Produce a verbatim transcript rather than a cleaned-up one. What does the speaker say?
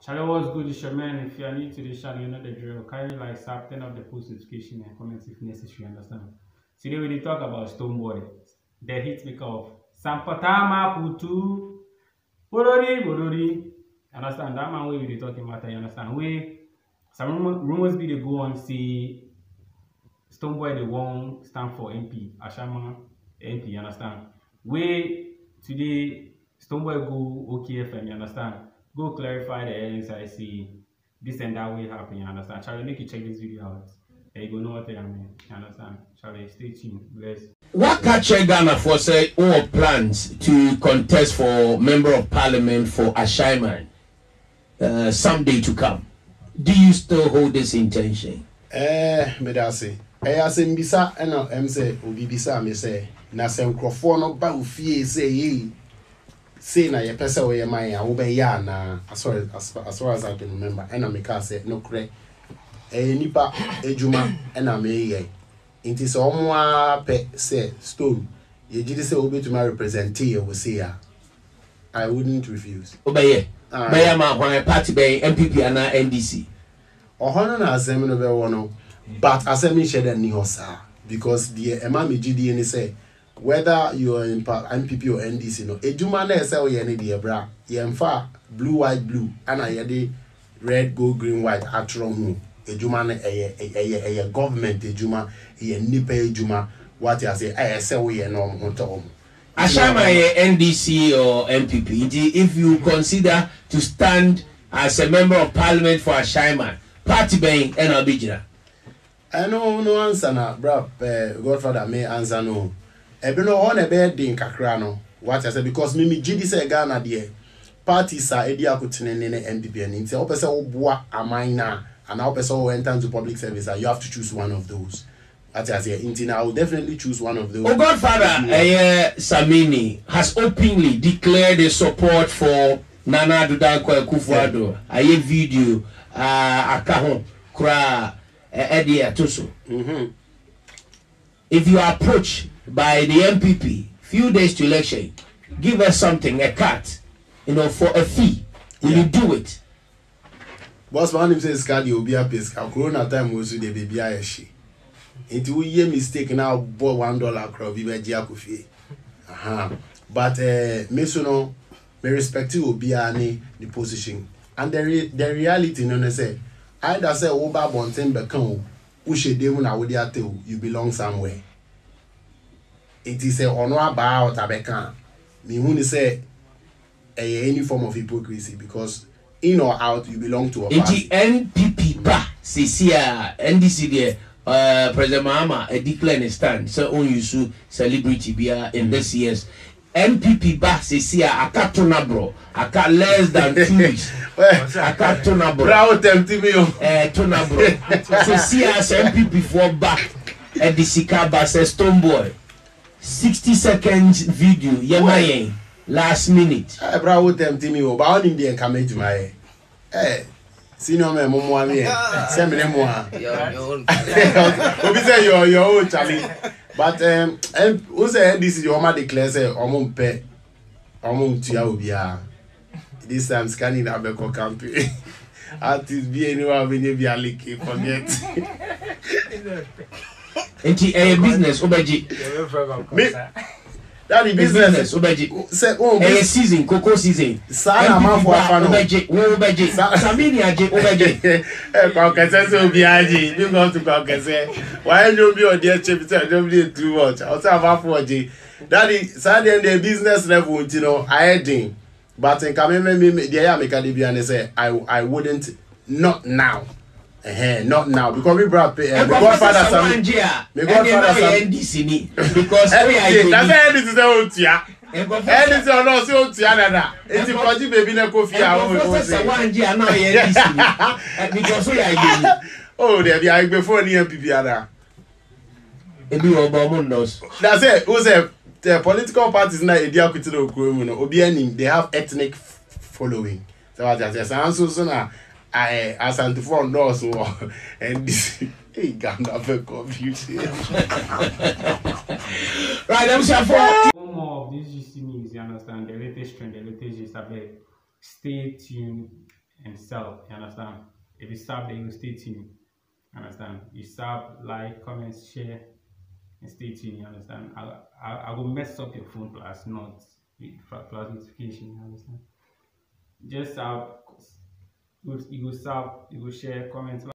Hello, what's good? It's your man. If you are new to this channel, you know the drill. Carry like sub, turn off the post notification and comments if necessary. Understand? Today we will talk about Stonebwoy, the hit maker of Sampatama Putu Bodori Bodori. Understand? That man we will be talking about. You understand? We some rumors be they go on see Stonebwoy they won't stand for M P. Ashama M P. You understand? We today Stonebwoy go O K F M. You understand? Go clarify the headings. I see this and that will happen. You understand? Shall we make you check this video out? And you go know what I mean. You understand? Shall we stay tuned? Bless. What catcher Ghana for say all plans to contest for member of parliament for Ashaiman uh, someday to come? Do you still hold this intention? Eh, me da say. Eh, ase mbisa ena em say obi bisa me say na se nkrofo no ba ofie say ye. Say na ye pese we man ya wo be ya na as far as, as far as I can remember ena me ka say no kre eh nipa ejuma ena me ye inti so omo a pe say stone ye gidi say obi to my represent ye we say ya I wouldn't refuse Obeye uh, Obeye ma hwan party be M P P ana N D C ohono na asem no be wono but asem share ni ho sa because the ema me gidi ni say whether you are in M P P or N D C, no, ejuma na ese o ye ne de bra, ye mfa blue white blue, ana ye de red gold green white atro hu. Ejuma na eye eye eye government ejuma, ye nipa ejuma, what you say, eh ese o ye no ho to. Ashama ye N D C or M P P, if you consider to stand as a member of parliament for Ashaiman, party being N L B Jira. I know no answer na, bro, Godfather may answer no. Ebe no one ebe din kakra no what I say because me me gidi say Ghana there parties are edi akotene ne M P P and nti opese wo boa aman na and opese wo enter into public service you have to choose one of those what I say nti I will definitely choose one of those. Oh Godfather eh Samini has openly declared a support for Nana Addo Dankwa Akufo-Addo aye video uh aka ho kra e de atoso mhm if you are approached by the M P P, few days to election, give us something, a cut, you know, for a fee. Will yeah. you do it? Boss man him says card you be a pace. Corona time was the baby ayeshi. It will ye mistake now boy one dollar crowd be by Giacofi. Aha. But uh me so no me respect you be any the position. And the re the reality no say either say oba bonten bekan o she dem na wo dey atew you belong somewhere. It is a honor about Abeka. Me who say any form of hypocrisy because in or out you belong to a party. The N P P ba C C A N D C there uh President Mahama a decline a stand so on you so celebrity be in this year's N P P ba C C A aka tonabro aka less than two weeks aka tonabro proud tempting me eh tonabro C C A N P P for back at the Sikaba says Stonebwoy sixty seconds video yemayen last minute eh bra wo tempting me o ba on dey encourage my eh senior me mo mo ami eh say me mo a obi say your your own Charlie but um who say this is your ma declare say omo mpe omo ntua obi a this time scanning abeko campaign artist be anyone when you be a leak forget Enti a business obeji me that the business obeji say oh a season cocoa season sana man for afano obeji wo obeji samini aje obeji eh kwa kese so bi aje you go to kwa kese why no be on there chip say no be too much o say ava for aje that the side the business level you know I heading but in come me there ya make dey be and say I I wouldn't not now. Eh, not now because we brought uh, my Godfather some my Godfather some N D C ni because we are that's N D C say otua N D C no say otua nana enti project baby na Kofi a o say one G na N D C ni because we are again oh there be agbe for ni M P P ada e bi obo mo ndos that's it who say the political parties na e dia kwiti na okuro mu no obi anim they have ethnic following so what I say so so na I as and for no so and this hey Ghana for confused. Right, I'm sure for one more of these G C news, you understand the latest trend, the latest gist. Stay tuned and sell. You understand? If you sub, then you stay tuned. You understand? You sub, like, comment, share, and stay tuned. You understand? I I, I will mess up your phone plus not plus notification. You understand? Just sub, you go sub, you go share, comment.